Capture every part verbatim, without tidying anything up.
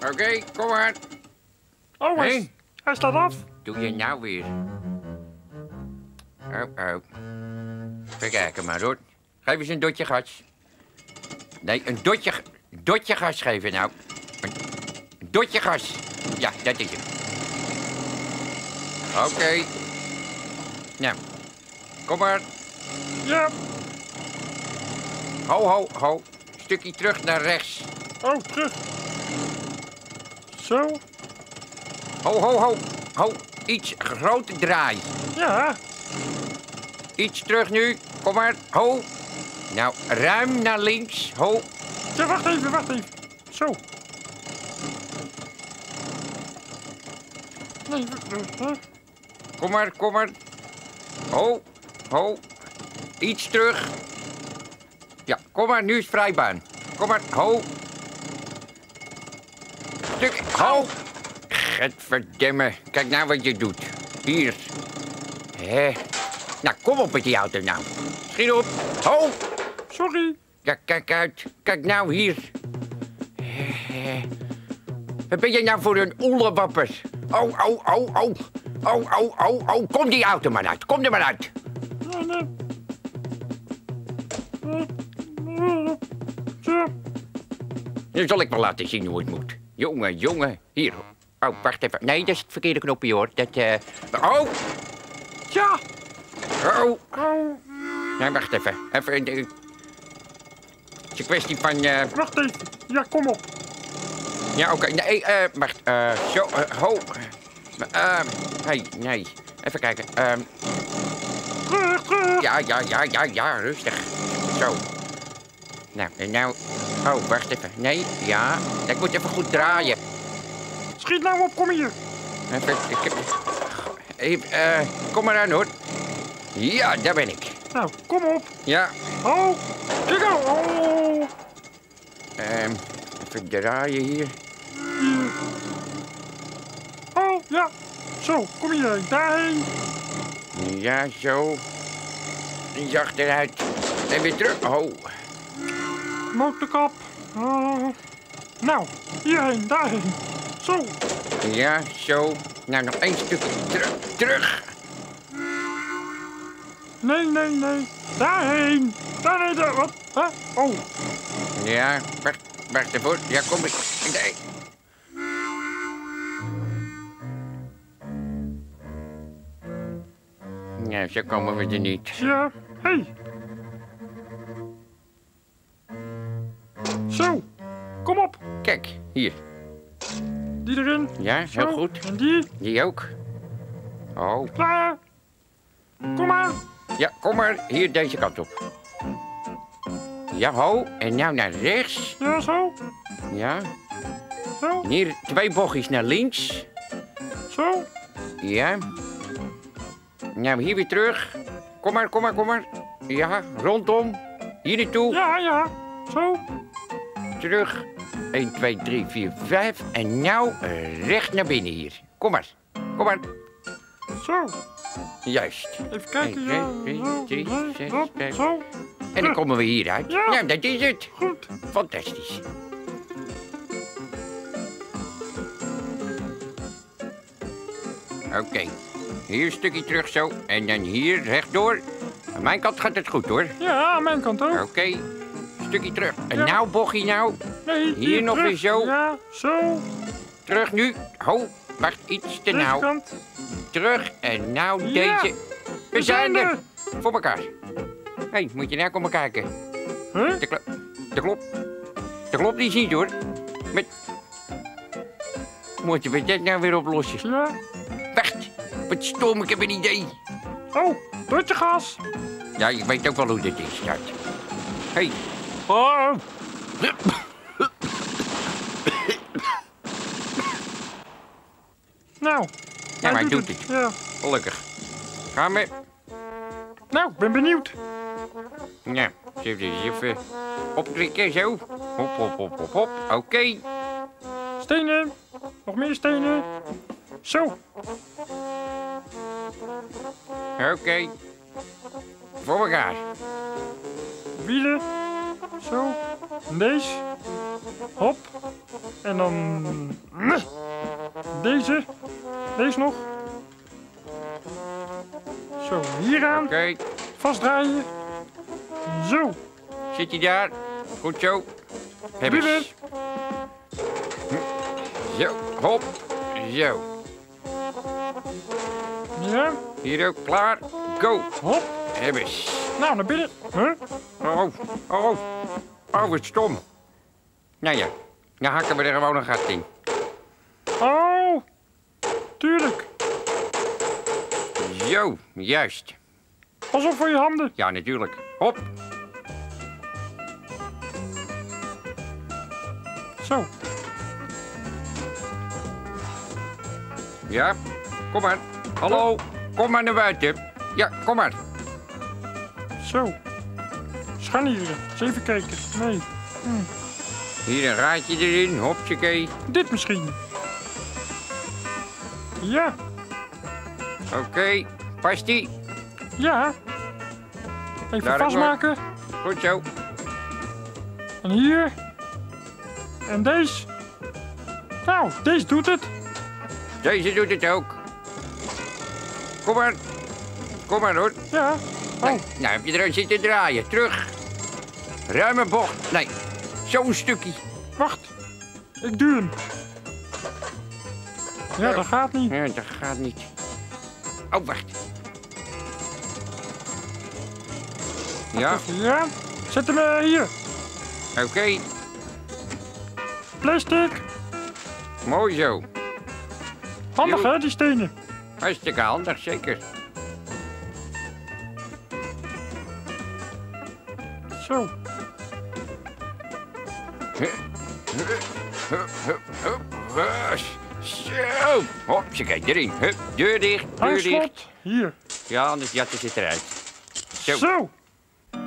Oké, okay, kom maar. Oh, hij, hey. hij staat af. Doe je nou weer? Oh, oh. Even kijken maar, hoor. Geef eens een dotje gas. Nee, een dotje, dotje gas geven nou. Een, een dotje gas. Ja, dat is het. Oké. Okay. Nou, kom maar. Ja. Ho, ho, ho. Stukje terug naar rechts. Oh, terug. Zo. Ho, ho, ho. Ho, iets groter draai. Ja. Iets terug nu. Kom maar. Ho. Nou, ruim naar links. Ho. Ja, wacht even, wacht even. Zo. Nee, huh? Kom maar, kom maar. Ho, ho. Iets terug. Ja, kom maar, nu is vrijbaan. Kom maar, ho. Stuk, ho. Gadverdamme. Kijk nou wat je doet. Hier. Hé. Nou, kom op met die auto nou. Schiet op. Ho. Sorry. Ja, kijk uit. Kijk nou, hier. Wat ben jij nou voor een oelewapper? Oh, oh, oh, oh. Oh, oh, oh, oh. Kom die auto maar uit. Kom er maar uit. Nee, nee. Nu zal ik wel laten zien hoe het moet. Jongen, jongen. Hier. Oh, wacht even. Nee, dat is het verkeerde knopje, hoor. Dat, eh... Uh... Oh! Ja! Oh! Oh! Nee, wacht even. Even... Uh... Het is een kwestie van... Uh... Wacht even. Ja, kom op. Ja, oké. Okay. Nee, eh... Uh, wacht. Uh, zo, uh, ho. Uh, hey, nee. Even kijken. Uh... Terug, terug. Ja, ja, ja, ja, ja. Rustig. Zo. Nou, en nou... Oh, wacht even. Nee, ja. Ik moet even goed draaien. Schiet nou op, kom hier. Even, ik, even, uh, kom maar aan, hoor. Ja, daar ben ik. Nou, kom op. Ja. Oh, kijk nou. Oh. Um, even draaien hier. Hier. Oh, ja. Zo, kom hier. Daarheen. Ja, zo. Iets achteruit. En weer terug. Oh. Motorkap. Uh, nou, hierheen, daarheen. Zo. Ja, zo. Nou, nog één stukje terug. Terug. Nee, nee, nee. Daarheen. Daarheen, daar. Wat? Huh? Oh. Ja, wacht, wacht even. Ja, kom eens. Nee. Ja, zo komen we er niet. Ja, hé. Hey. Zo. Kom op. Kijk, hier. Die erin. Ja, heel Zo. goed. En die. Die ook. Oh. Klaar. Kom maar. Ja, kom maar. Hier, deze kant op. Ja, ho. En nou naar rechts. Ja, zo. Ja. Zo. En hier twee bochtjes naar links. Zo. Ja. Nou, hier weer terug. Kom maar, kom maar, kom maar. Ja, rondom. Hier naartoe. Ja, ja. Zo. Terug. één, twee, drie, vier, vijf. En nou recht naar binnen hier. Kom maar. Kom maar. Zo. Juist. Even kijken. één, twee, Ja, drie, zo. zes, Zo. vijf. Zo. En dan komen we hieruit. Ja. Nou, dat is het. Goed. Fantastisch. Oké. Okay. Hier een stukje terug zo. En dan hier rechtdoor. Aan mijn kant gaat het goed, hoor. Ja, aan mijn kant ook. Oké. Okay. Stukje terug. En Ja. nou, bochtje nou. Nee, hier, Hier nog terug. weer zo. Ja, zo. Terug nu. Ho, wacht, iets te Deze nauw. kant. Terug. En nou Ja. deze. We zijn er. Voor elkaar. Hé, hey, moet je nou komen kijken. Huh? De, klo de klop. De klop die ziet, hoor. Met... Moeten we dit nou weer oplossen? Ja. Wacht. Wat stom, ik heb een idee. Oh, dotje gas. Ja, je weet ook wel hoe dit is. Hé. Hey. Oh. Nou. Ja, maar hij doet het. Ja. Gelukkig. Gaan we. Nou, ik ben benieuwd. Ja, zullen we eens even opklikken, zo. Hop, hop, hop, hop, hop. Oké. Okay. Stenen. Nog meer stenen. Zo. Oké. Okay. Voor elkaar. Wielen. Zo. En deze. Hop. En dan... Deze. Deze nog. Zo, hier aan. Oké. Okay. Vastdraaien. Zo. Zit hij daar? Goed zo. Heb eens. Zo, hop. Zo. Ja. Hier ook, klaar. Go. Hop. Heb eens. Nou, naar binnen. Huh? Oh, oh, oh, wat stom. Nou ja, dan hakken we er gewoon een gat in. Oh, tuurlijk. Zo, juist. Pas op voor je handen. Ja, natuurlijk. Hop. Zo. Ja, kom maar. Hallo, kom maar naar buiten. Ja, kom maar. Zo. Scharnieren. Eens even kijken. Nee. Hm. Hier een raadje erin, hopsakee. Dit misschien. Ja. Oké, okay. Past die? Ja. Even Daar vastmaken. Goed zo. En hier. En deze. Nou, deze doet het. Deze doet het ook. Kom maar. Kom maar hoor. Ja. Oh. Nee, nou heb je er aan zitten draaien. Terug. Ruime bocht. Nee, zo'n stukje. Wacht. Ik duw hem. Ja, dat gaat niet. Ja, dat gaat niet. Oh, wacht. Ja. Ja. Zet hem uh, hier. Oké. Okay. Plastic. Mooi zo. Handig Jo. hè, die stenen. Hartstikke handig, zeker. Zo. Zo. Hop, ze kijkt erin. Hup, deur dicht, deur dicht. Hangslot. Hier. Ja, anders jatten zit eruit. Zo. Zo.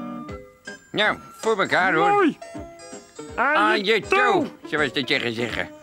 Nou, voor elkaar hoor. Mooi. Aan, Aan je toe, zoals dat je zeggen.